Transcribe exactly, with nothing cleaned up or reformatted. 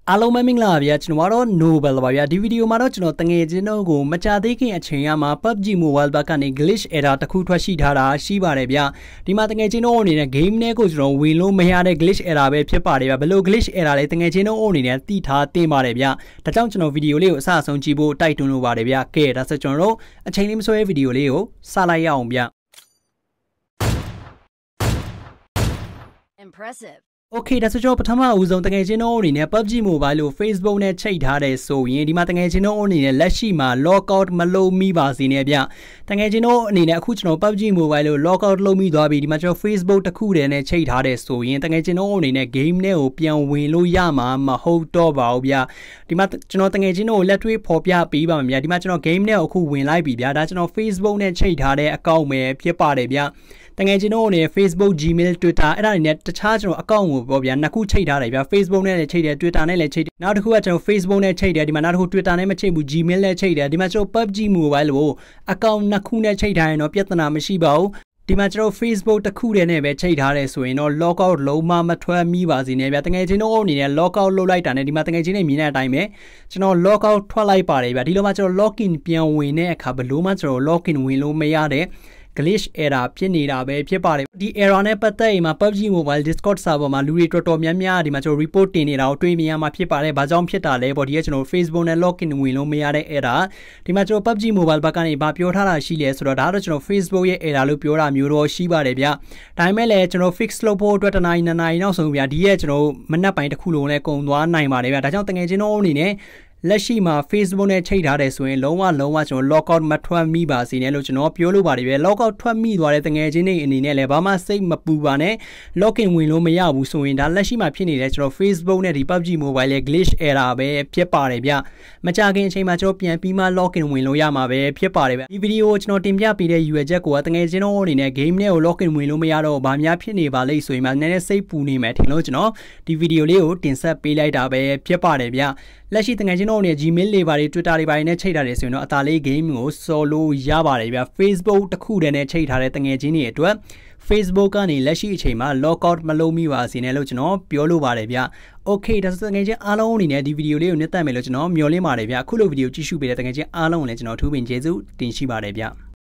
အားလုံးမင်္ဂလာပါဗျာကျွန်တော်ကတော့ Noble ပါဗျာဒီဗီဒီယိုမှာတော့ကျွန်တော်တငယ်ချင်းတို့ကိုမကြသေးခင်အချိန်ကမှ P U B G Mobile ဘက်ကနေ glitch error တစ်ခုထွက်ရှိထားတာရှိပါတယ်ဗျာဒီမှာတငယ်ချင်းတို့အနေနဲ့ game နဲ့ကိုကျွန်တော်ဝင်လို့မရတဲ့ glitch error ပဲဖြစ်ပါတယ်ဗျာဘယ်လို glitch error လဲတငယ်ချင်းတို့အနေနဲ့သိထားသင့်ပါတယ်ဗျာဒါကြောင့်ကျွန်တော်ဗီဒီယိုလေးကိုအစအဆုံးကြည့်ဖို့တိုက်တွန်းလိုပါတယ်ဗျာကဲဒါဆိုကျွန်တော်တို့အချိန်လေးမဆွဲဗီဒီယိုလေးကိုစလိုက်ရအောင်ဗျာ Impressive Okay ဒါဆိုကျွန်တော်ပထမအဦးဆုံးတကယ်ချင်းတို့အနေနဲ့ P U B G Mobile လို့ Facebook နဲ့ချိတ်ထားတယ်ဆိုရင်ဒီမှာတကယ်ချင်းတို့အနေနဲ့လက်ရှိမှာ lockout မလုပ်မိပါစေနဲ့ဗျတကယ်ချင်းတို့အနေနဲ့အခုကျွန်တော် P U B G Mobile လို့ lockout လုပ်မိသွားပြီဒီမှာကျွန်တော် Facebook တစ်ခုတည်းနဲ့ချိတ်ထားတယ်ဆိုရင်တကယ်ချင်းတို့အနေနဲ့ game နဲ့ကိုပြန်ဝင်လို့ရမှာမဟုတ်တော့ပါဘူးဗျဒီမှာကျွန်တော်တကယ်ချင်းတို့ကိုလက်တွေ့ဖော်ပြပေးပါမယ်ဗျဒီမှာကျွန်တော် game နဲ့အခုဝင်လိုက်ပြီဗျဒါကျွန်တော် Facebook နဲ့ချိတ်ထားတဲ့ account ပဲဖြစ်ပါတယ်ဗျတကယ်ချင်းတို့အနေနဲ့ Facebook Gmail Twitter အဲ့ဒါတွေနဲ့တခြားကျွန်တော် account ကိုပေါ့ဗျာနှစ်ခုချိတ်ထားတယ်ဗျာ Facebook နဲ့လည်းချိတ်တယ် Twitter နဲ့လည်းချိတ်တယ်နောက်တစ်ခုကကျွန်တော် Facebook နဲ့ချိတ်တယ်ဒီမှာနောက်တစ်ခု Twitter နဲ့မချိတ်ဘူး Gmail နဲ့ချိတ်တယ်ဒီမှာကျွန်တော် P U B G Mobile ကို account နှစ်ခုနဲ့ချိတ်ထားရင်တော့ပြဿနာမရှိပါဘူးဒီမှာကျွန်တော် Facebook တစ်ခုတည်းနဲ့ပဲချိတ်ထားတယ်ဆိုရင်တော့ lockout လုံးဝမထွက်မိပါစေနဲ့ဗျာတကယ်ချင်းတို့အနေနဲ့ lockout လုပ်လိုက်တာနဲ့ဒီမှာတကယ်ချင်းနဲ့မြင်တဲ့အတိုင်းပဲကျွန်တော် lockout ထွက်လိုက်ပါတယ်ဗျာဒီလိုမှကျွန်တော် login ပြန်ဝင်တဲ့အခါဘယ်လို့မှကျွန်တော် login ဝင်လို့မရတဲ့glitch error ဖြစ်နေတာပဲဖြစ်ပါတယ်ဒီ error နဲ့ပတ်သက်ရင်မှာ P U B G Mobile Discord server မှာလူတွေတော်တော်များများဒီမှာကျွန်တော် report တင်နေတာကိုတွေ့မြင်ရမှာဖြစ်ပါတယ်ဘာကြောင့်ဖြစ်တာလဲပေါ့ဒီကကျွန်တော် Facebook နဲ့ login ဝင်လို့မရတဲ့ error ဒီမှာကျွန်တော် P U B G Mobile ဘက်ကနေဗာပြောထားတာရှိလဲဆိုတော့ဒါတော့ကျွန်တော် Facebook ရဲ့ error လို့ပြောတာမျိုးတော့ရှိပါတယ်ဗျဒါပေမဲ့လည်းကျွန်တော် fix လုပ်ဖို့အတွက်တစ်နာရီနှစ်နာရီနောက်ဆုံးဗျာဒီရဲ့ကျွန်တော်မနက်ပိုင်းတစ်ခုလုံးနဲ့ကုန်သွားနိုင်ပါတယ်ဗျဒါကြောင့်တကယ်ချင်းတို့အနေနဲ့လက်ရှိမှာ Facebook နဲ့ချိတ်ထားတယ်ဆိုရင်လုံးဝလုံးဝကျွန်တော် lockout မထွက်မိပါစေနဲ့လို့ကျွန်တော်ပြောလို့ပါတယ်ဗျ lockout ထွက်မိသွားတဲ့တငယ်ချင်းတွေအနေနဲ့လည်းဘာမှစိတ်မပူပါနဲ့ login ဝင်လို့မရဘူးဆိုရင်ဒါလက်ရှိမှာဖြစ်နေတဲ့ကျွန်တော် Facebook နဲ့ဒီ P U B G Mobile ရဲ့ glitch error ပဲဖြစ်ပါတယ်ဗျမကြခင်အချိန်မှာကျွန်တော်ပြန်ပြီးမှ login ဝင်လို့ရမှာပဲဖြစ်ပါတယ်ဗျဒီဗီဒီယိုကိုကျွန်တော်တင်ပြပေးတဲ့ U I ချက်ကိုတငယ်ချင်းတို့အနေနဲ့ game နဲ့ကို login ဝင်လို့မရတော့ဘာများဖြစ်နေပါလိမ့်ဆိုရင်မှနည်းနည်းစိတ်ပူနေမယ်ထင်လို့ကျွန်တော်ဒီဗီဒီယိုလေးကိုတင်ဆက်ပေးလိုက်တာပဲဖြစ်ပါတယ်ဗျလက်ရှိတကယ်ချင်းတို့နဲ့ Gmail တွေပါတွေ Twitter တွေပါတွေနဲ့ချိတ်ထားတယ်ဆိုရင်တော့အသာလေး game ကိုစော်လို့ရပါတယ်ဗျ Facebook တစ်ခုတည်းနဲ့ချိတ်ထားတဲ့တကယ်ချင်းတွေအတွက် Facebook ကနေလက်ရှိအချိန်မှာ lockout မလုပ်မိပါစေနဲ့လို့ကျွန်တော်ပြောလို့ပါတယ်ဗျ Okay ဒါဆိုတကယ်ချင်းအားလုံးအနေနဲ့ဒီဗီဒီယိုလေးကိုနှစ်သက်မယ်လို့ကျွန်တော်မျှော်လင့်ပါတယ်ဗျအခုလိုဗီဒီယိုကြည့်ရှုပေးတဲ့တကယ်ချင်းအားလုံးကိုလည်းကျွန်တော်ထူးပင်ကျေးဇူးတင်ရှိပါတယ်ဗျ